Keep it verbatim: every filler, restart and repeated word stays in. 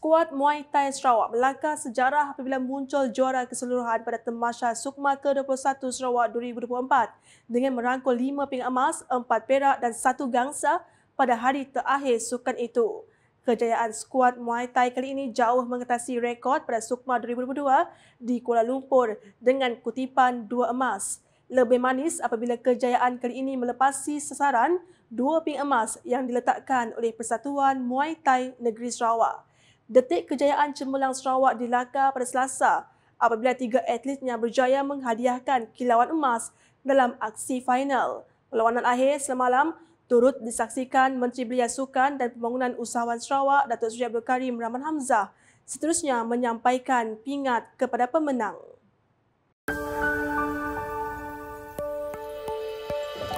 Skuad Muay Thai Sarawak melangkah sejarah apabila muncul juara keseluruhan pada Tamasya Sukma ke dua puluh satu Sarawak dua ribu dua puluh empat dengan merangkul lima pingat emas, empat perak dan satu gangsa pada hari terakhir sukan itu. Kejayaan skuad Muay Thai kali ini jauh mengatasi rekod pada Sukma dua ribu dua puluh dua di Kuala Lumpur dengan kutipan dua emas. Lebih manis apabila kejayaan kali ini melepasi sasaran dua pingat emas yang diletakkan oleh Persatuan Muay Thai Negeri Sarawak. Detik kejayaan cemerlang Sarawak dilakar pada Selasa apabila tiga atletnya berjaya menghadiahkan kilauan emas dalam aksi final. Perlawanan akhir semalam turut disaksikan Menteri Belia Sukan dan Pembangunan Usahawan Sarawak, Datuk Seri Abdul Karim Rahman Hamzah, seterusnya menyampaikan pingat kepada pemenang.